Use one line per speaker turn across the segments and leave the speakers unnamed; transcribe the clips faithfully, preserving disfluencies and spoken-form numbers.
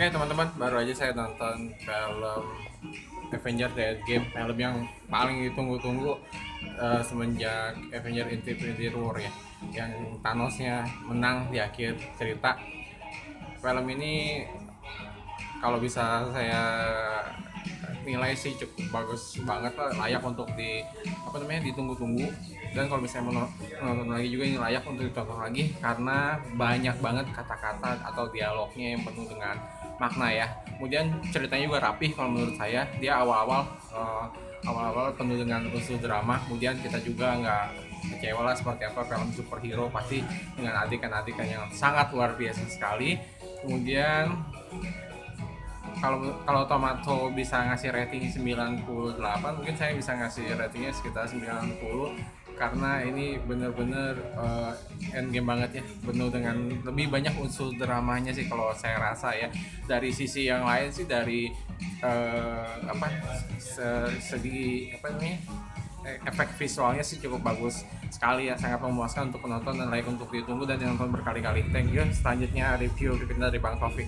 Oke teman-teman, baru aja saya nonton film Avenger The Endgame, film yang paling ditunggu-tunggu eh, semenjak Avenger Infinity War ya, yang Thanosnya menang di akhir cerita. Film ini kalau bisa saya nilai sih cukup bagus banget lah, layak untuk di apa namanya ditunggu-tunggu. Dan kalau misalnya mau nonton lagi juga ini layak untuk ditonton lagi karena banyak banget kata-kata atau dialognya yang penuh dengan makna ya. Kemudian ceritanya juga rapih kalau menurut saya. Dia awal-awal uh, awal-awal penuh dengan unsur drama. Kemudian kita juga nggak kecewa lah seperti apa film superhero, pasti dengan adegan-adegan yang sangat luar biasa sekali. Kemudian kalau kalau Tomato bisa ngasih rating sembilan puluh delapan, mungkin saya bisa ngasih ratingnya sekitar sembilan puluh karena ini bener-bener uh, endgame banget ya, penuh dengan lebih banyak unsur dramanya sih kalau saya rasa ya. Dari sisi yang lain sih, dari uh, apa se- segi apa namanya e- efek visualnya sih cukup bagus sekali ya, sangat memuaskan untuk penonton dan layak untuk ditunggu dan ditonton berkali-kali. Thank you. Selanjutnya review dari Bang Taufik.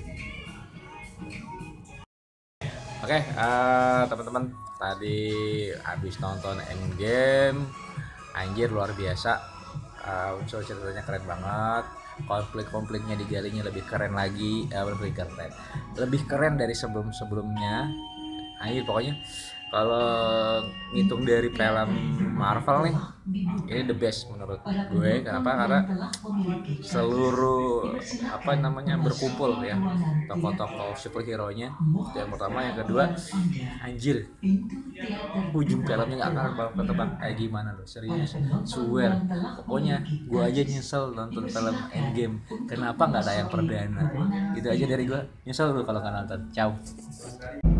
Oke, eh, teman-teman, tadi habis nonton Endgame, anjir luar biasa. Eh, unsur ceritanya keren banget. Konflik-konfliknya digalinya lebih keren lagi, eh, lebih keren, lebih keren dari sebelum-sebelumnya. Anjir pokoknya kalau ngitung dari film Marvel nih, ini the best menurut gue. Kenapa? Karena seluruh apa namanya berkumpul ya, tokoh-tokoh superhero nya. Itu yang pertama. Yang kedua, anjir ujung filmnya nggak akan bakal ketebak kayak gimana loh, serius, swear. Pokoknya gue aja nyesel nonton film Endgame, kenapa nggak ada yang perdana. Gitu aja dari gue, nyesel lu kalau nggak nonton. Ciao.